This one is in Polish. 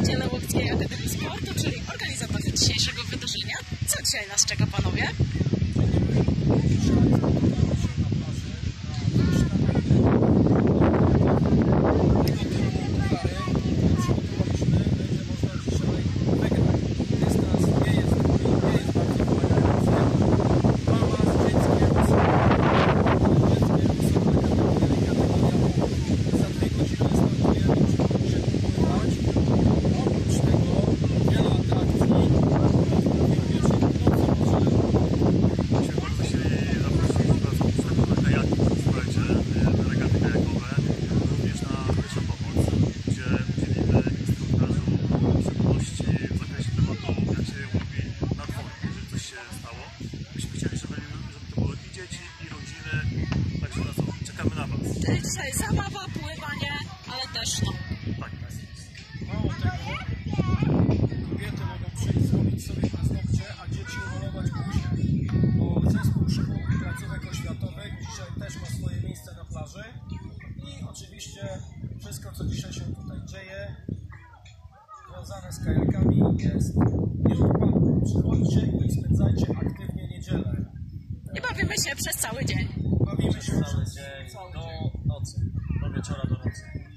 Przedstawiciele Łódzkiej Akademii Sportu, czyli organizatorzy dzisiejszego wydarzenia. Co dzisiaj nas czeka, panowie? Czyli dzisiaj zabawa, pływanie, ale też no. Tak, mało tego, kobiety mogą przyjść, zrobić sobie paznokcie, a dzieci umalować buzię. Bo zespół szkół i placówek oświatowych dzisiaj też ma swoje miejsce na plaży. I oczywiście wszystko, co dzisiaj się tutaj dzieje, związane z kajakami, jest nieodpłatne. Przychodźcie i spędzajcie aktywnie niedzielę. I bawimy się przez cały dzień. Bawimy się cały dzień, do nocy, do wieczora, do nocy.